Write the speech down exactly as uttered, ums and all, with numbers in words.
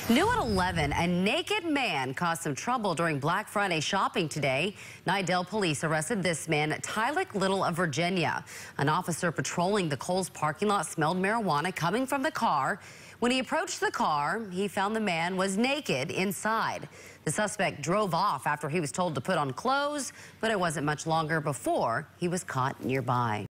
New at eleven, a naked man caused some trouble during Black Friday shopping today. Nidell police arrested this man at Tylick Little of Virginia. An officer patrolling the Kohl's parking lot smelled marijuana coming from the car. When he approached the car, he found the man was naked inside. The suspect drove off after he was told to put on clothes, but it wasn't much longer before he was caught nearby.